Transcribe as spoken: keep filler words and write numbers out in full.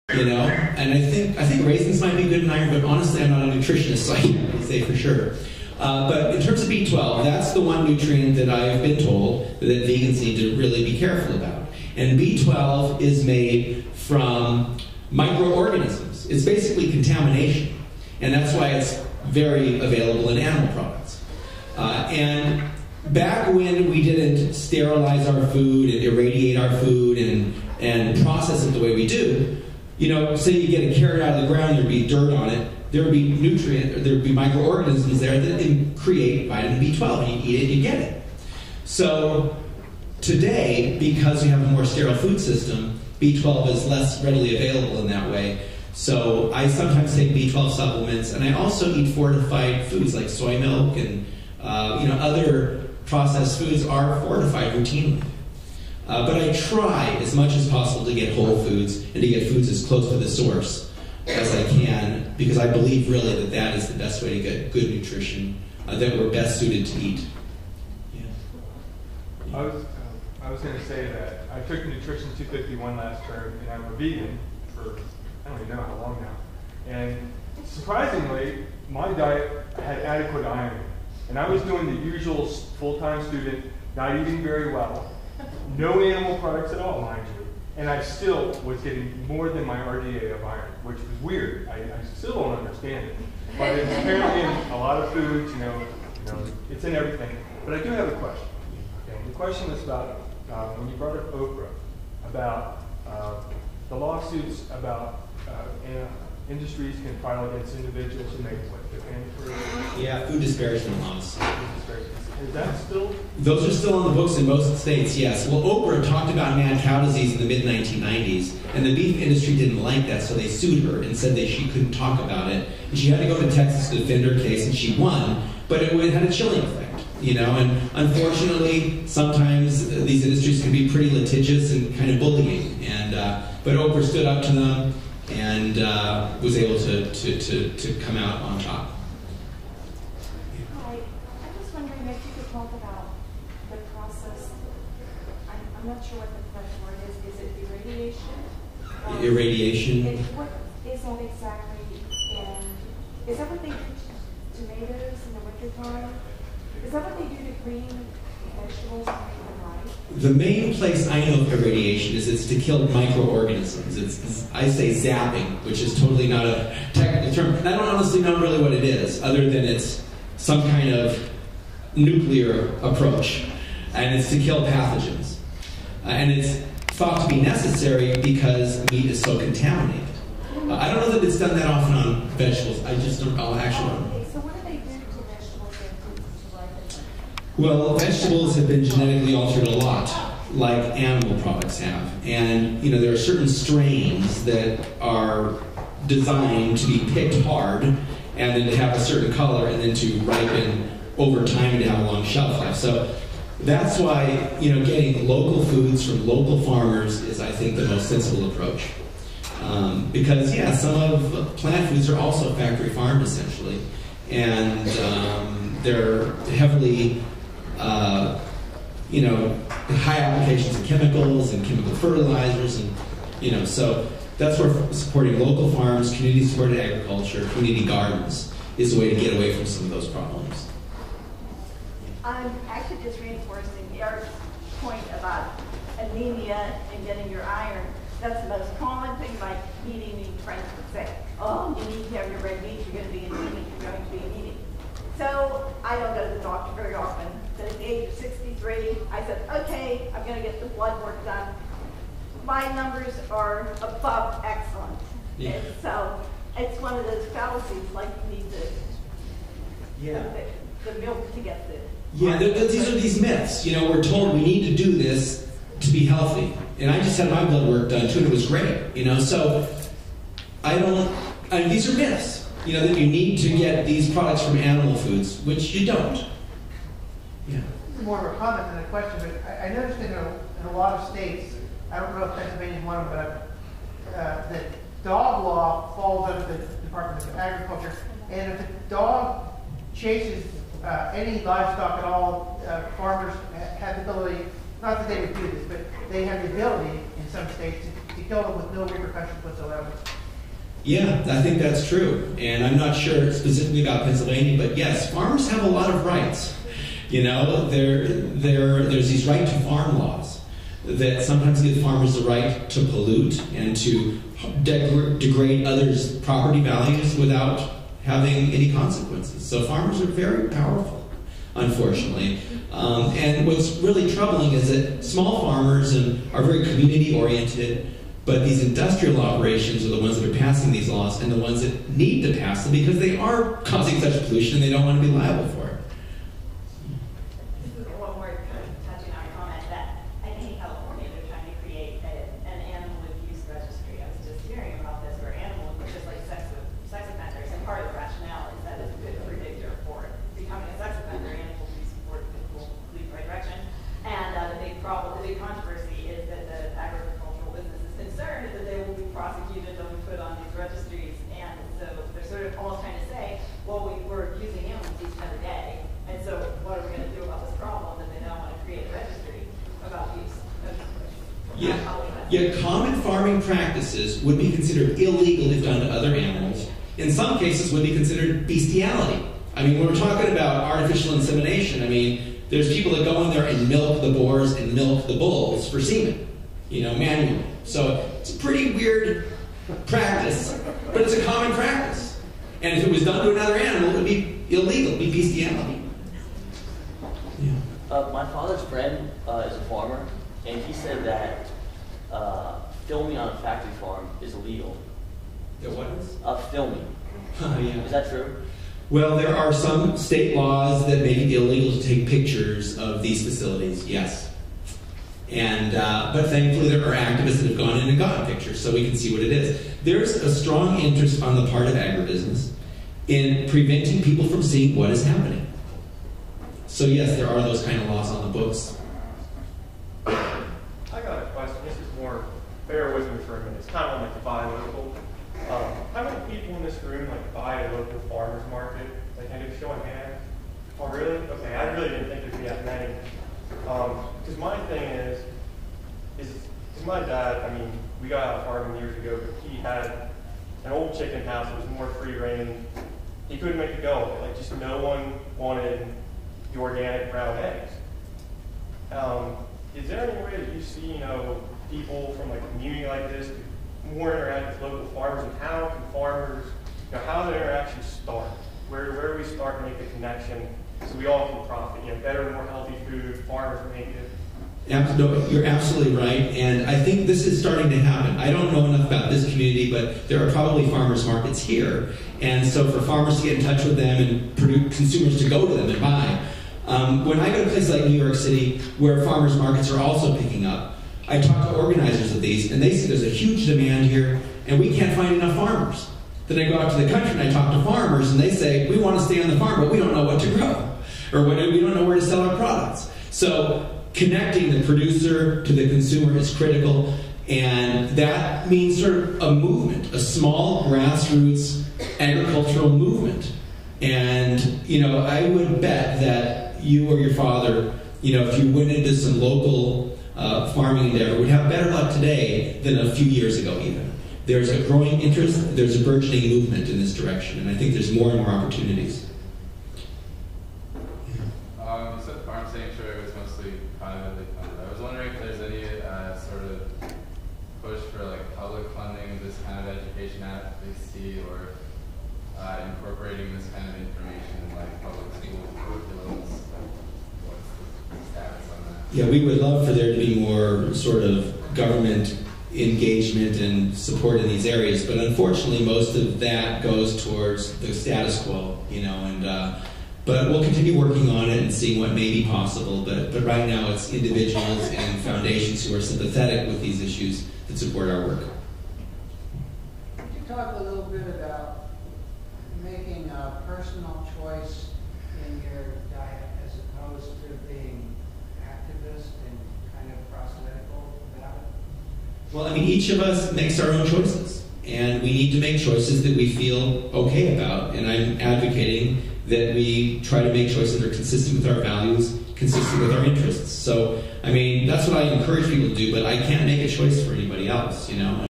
You know, and I think I think raisins might be good in iron, but honestly, I'm not a nutritionist, so I can't really say for sure. Uh, but in terms of B twelve, that's the one nutrient that I've been told that vegans need to really be careful about. And B twelve is made from microorganisms. It's basically contamination, and that's why it's very available in animal products. Uh, and back when we didn't sterilize our food and irradiate our food and and process it the way we do. You know, say you get a carrot out of the ground, there'd be dirt on it, there would be nutrient, or there would be microorganisms there that create vitamin B twelve, and you eat it, you get it. So today, because we have a more sterile food system, B twelve is less readily available in that way. So I sometimes take B twelve supplements, and I also eat fortified foods like soy milk and uh, you know, other processed foods are fortified routinely. Uh, but I try as much as possible to get whole foods and to get foods as close to the source as I can, because I believe really that that is the best way to get good nutrition uh, that we're best suited to eat. Yeah. I was, uh, I was going to say that I took Nutrition two fifty-one last term, and I'm a vegan for I don't even know how long now. And surprisingly, my diet had adequate iron. And I was doing the usual full-time student, not eating very well. No animal products at all, mind you. And I still was getting more than my R D A of iron, which was weird. I, I still don't understand it. But it's apparently in a lot of foods, you know, you know, it's in everything. But I do have a question. Okay, the question is about, uh, when you brought up okra, about uh, the lawsuits about uh, in, industries can file against individuals who make what, defamatory? Yeah, food disparagement laws. Food disparagement. Is that still? Those are still on the books in most states, yes. Well, Oprah talked about mad cow disease in the mid nineteen nineties, and the beef industry didn't like that, so they sued her and said that she couldn't talk about it. And she had to go to Texas to defend her case, and she won, but it had a chilling effect, you know. And unfortunately, sometimes these industries can be pretty litigious and kind of bullying. And uh, but Oprah stood up to them and uh, was able to, to, to, to come out on top. Talk about the process. I'm, I'm not sure what the correct word is. Is it irradiation? Um, irradiation. And what is that exactly? And is that what they do to tomatoes in the wintertime? Is that what they do to green vegetables and make them ripe? The main place I know of irradiation is it's to kill microorganisms. It's, it's I say zapping, which is totally not a technical term. And I don't honestly know really what it is, other than it's some kind of nuclear approach, and it's to kill pathogens. Uh, and it's thought to be necessary because meat is so contaminated. Uh, I don't know that it's done that often on vegetables. I just don't I'll actually don't know. Okay, so what do they do to vegetables and fruits to ripen them? Well, vegetables have been genetically altered a lot, like animal products have. And, you know, there are certain strains that are designed to be picked hard and then to have a certain color and then to ripen over time to have a long shelf life. So that's why, you know, getting local foods from local farmers is, I think, the most sensible approach. Um, because, yeah, some of plant foods are also factory farmed, essentially. And um, they're heavily, uh, you know, high applications of chemicals and chemical fertilizers. And, you know, so that's where supporting local farms, community-supported agriculture, community gardens is a way to get away from some of those problems. I'm actually just reinforcing Eric's point about anemia and getting your iron. That's the most common thing my meat-eating friends would say. Oh, you need to have your red meat, you're going to be anemic, you're going to be anemic. So I don't go to the doctor very often. But at the age of sixty-three, I said, okay, I'm going to get the blood work done. My numbers are above excellent. Yeah. And so it's one of those fallacies, like you need the, yeah. the, the milk to get the... Yeah, there, there, these are these myths. You know, we're told we need to do this to be healthy. And I just had my blood work done too, and it was great. You know, so I don't, I mean, these are myths. You know, that you need to get these products from animal foods, which you don't. Yeah. This is more of a comment than a question, but I, I noticed in a, in a lot of states, I don't know if Pennsylvania is one of them, but uh, that dog law falls under the Department of Agriculture, and if a dog chases uh, any livestock at all, uh, farmers have the ability, not that they would do this, but they have the ability in some states you kill them with no repercussions whatsoever. Yeah, I think that's true. And I'm not sure specifically about Pennsylvania, but yes, farmers have a lot of rights. You know, there, there, there's these right to farm laws that sometimes give farmers the right to pollute and to deg- degrade others' property values without having any consequences. So farmers are very powerful, unfortunately. Um, and what's really troubling is that small farmers and are very community-oriented, but these industrial operations are the ones that are passing these laws and the ones that need to pass them because they are causing such pollution and they don't want to be liable for it. One more kind of touching on a comment that I think in California they're trying to create a, an animal abuse registry. I was just hearing about this where animals, just like sex, sex offenders, and part of the rationale is that it's a good predictor for becoming a sex offender. Animal abuse will lead the right direction. And uh, the big problem, the big controversy is that the agricultural business is concerned that they will be prosecuted and put on these registries. And so they're sort of almost trying to say, well, we, we're using animals each and every day. And so what are we going to do about this problem that they now want to create a registry about use? Yeah. Yeah, common farming practices would be considered illegal if done to other animals. In some cases would be considered bestiality. I mean, when we're talking about artificial insemination, I mean, there's people that go in there and milk the boars and milk the bulls for semen, you know, manually. So it's a pretty weird practice, but it's a common practice. And if it was done to another animal, it would be illegal, it would be bestiality. Yeah. Uh, my father's friend uh, is a farmer, and he said that uh, filming on a factory farm is illegal. The what is? Uh, filming. Uh, yeah. Is that true? Well, there are some state laws that make it illegal to take pictures of these facilities, yes. And, uh, but thankfully there are activists that have gone in and gotten pictures so we can see what it is. There's a strong interest on the part of agribusiness in preventing people from seeing what is happening. So yes, there are those kind of laws on the books. I got a question. This is more, bear with me for a minute. It's kind of like the buy local. Um, how many people in this room like buy a local farmer's market? Like, can you show a hand? Oh, really? Okay, I really didn't think there'd be that many. Because um, my thing is, is, is my dad, I mean, we got out of farming years ago, but he had an old chicken house that was more free reign. He couldn't make a go of it. Like, just no one wanted the organic brown eggs. Um, is there any way that you see, you know, people from like a community like this more interact with local farmers, and how can farmers, you know, how do the interactions start? Where, where do we start to make the connection so we all can profit? You know, better, more healthy food, farmers make it. No, you're absolutely right, and I think this is starting to happen. I don't know enough about this community, but there are probably farmers markets here, and so for farmers to get in touch with them and produce, consumers to go to them and buy. Um, when I go to places like New York City, where farmers markets are also picking up, I talk to organizers of these, and they say there's a huge demand here, and we can't find enough farmers. Then I go out to the country and I talk to farmers, and they say, we want to stay on the farm, but we don't know what to grow, or what, we don't know where to sell our products. So connecting the producer to the consumer is critical, and that means sort of a movement, a small grassroots agricultural movement. And, you know, I would bet that you or your father, you know, if you went into some local uh, farming endeavor, would have better luck today than a few years ago even. There's a growing interest, there's a burgeoning movement in this direction, and I think there's more and more opportunities. Um, you said farm sanctuary was mostly privately funded. I was wondering if there's any uh, sort of push for like public funding of this kind of education advocacy, or uh, incorporating this kind of information in like public school curriculums. What's the status on that? Yeah, we would love for there to be more sort of government engagement and support in these areas, but unfortunately most of that goes towards the status quo, you know, and uh, but we'll continue working on it and seeing what may be possible, but, but right now it's individuals and foundations who are sympathetic with these issues that support our work. Could you talk a little bit about making a personal choice in your diet as opposed to being activist and kind of proselytical about it? Well, I mean, each of us makes our own choices, and we need to make choices that we feel okay about, and I'm advocating that we try to make choices that are consistent with our values, consistent with our interests. So I mean, that's what I encourage people to do, but I can't make a choice for anybody else, you know.